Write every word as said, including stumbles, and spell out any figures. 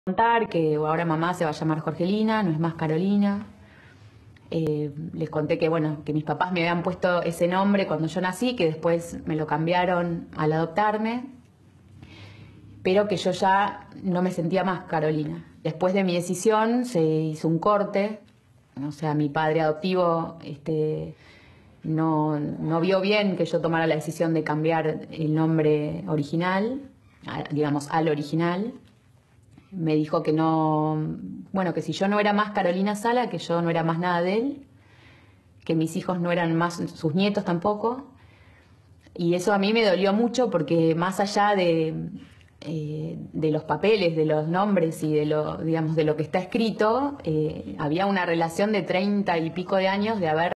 Contar que ahora mamá se va a llamar Jorgelina, no es más Carolina. Eh, les conté que, bueno, que mis papás me habían puesto ese nombre cuando yo nací, que después me lo cambiaron al adoptarme, pero que yo ya no me sentía más Carolina. Después de mi decisión se hizo un corte, o sea, mi padre adoptivo este, no, no vio bien que yo tomara la decisión de cambiar el nombre original, digamos, al original. Me dijo que no, bueno, que si yo no era más Carolina Sala, que yo no era más nada de él, que mis hijos no eran más sus nietos tampoco. Y eso a mí me dolió mucho porque más allá de, eh, de los papeles, de los nombres y de lo, digamos, de lo que está escrito, eh, había una relación de treinta y pico de años de haber